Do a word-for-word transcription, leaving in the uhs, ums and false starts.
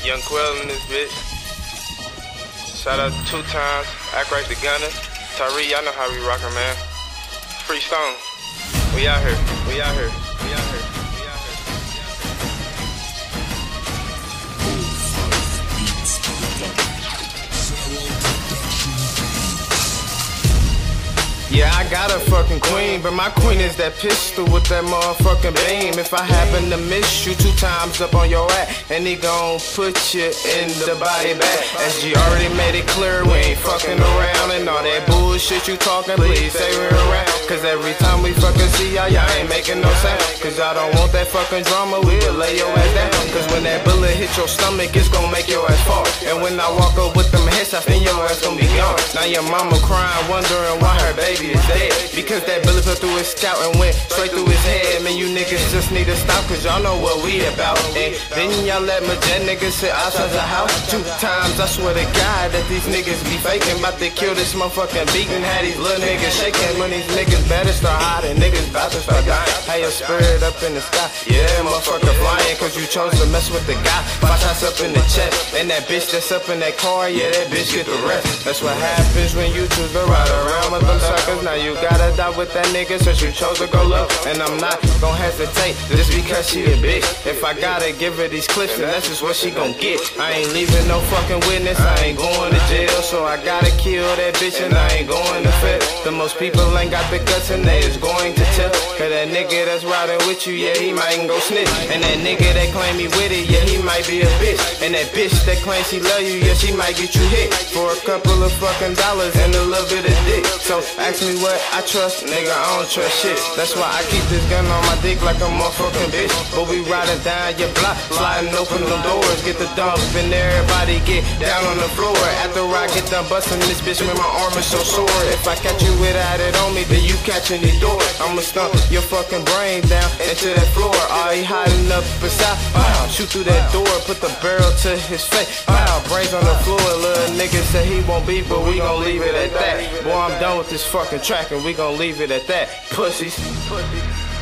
Young Quell in this bitch. Shout out two times, Act Right the Gunner. Tyree, y'all know how we rockin', man. Free Stone. We out here, we out here, we out here. Yeah, I got a fucking queen, but my queen is that pistol with that motherfucking beam. If I happen to miss you two times up on your ass, and he gon' put you in the body bag. S G already made it clear we ain't fucking around, and all that bullshit you talking, please say we're around. Cause every time we fucking see y'all, y'all ain't making no sound. Cause y'all don't want that fucking drama, we will lay your ass down. Cause when that bullet hit your stomach, it's gon' make your ass fall. And when I walk up with them headshots, then your ass gon' be gone. Now your mama crying, wondering why her baby is dead. Because that bullet fell through his scalp and went straight through his head. Man, you niggas just need to stop, cause y'all know what we about. And then y'all let my jet niggas sit outside the house two times. I swear to God that these niggas be faking. About to kill this motherfucking beatin'. Had these little niggas shaking. When these niggas better start hiding, niggas bout to start dying. Have your spirit up in the sky, yeah, motherfucker flying. Cause you chose to mess with the guy. Five shots up in the chest, and that bitch that's up in that car, yeah, that bitch get the rest. That's what happens when you choose to ride around with them suckers. Now you gotta die with that nigga since you chose to go low. And I'm not gon' hesitate just because she a bitch. If I gotta give her these clips, then that's just what she gon' get. I ain't leaving no fucking witness, I ain't going to jail. So I gotta kill that bitch and I ain't going to fail. The most people ain't got the guts and they is going to tell. Cause that nigga that's riding with you, yeah, he might go snitch. And that nigga that claim he with it, yeah, he might be a bitch. And that bitch that claims she love you, yeah, she might get you hit for a couple of fucking dollars and a little bit of dick. So ask me what I trust, nigga, I don't trust shit. That's why I keep this gun on my dick like a motherfucking bitch. But we riding down your block, sliding open the doors, get the dump and everybody get down on the floor. After I get done busting this bitch, man, my arm is so sore. If I catch you without it on me, then you catching these doors. I'ma stomp your fucking brain down into that floor. All he hiding up beside, wow, shoot through that door, put the barrel to his face, wow, brains on the floor. Little nigga said he won't be, but we gon' leave it at that. Boy, I'm done with this fucking track and we gon' leave it at that. Pussies. Pussies.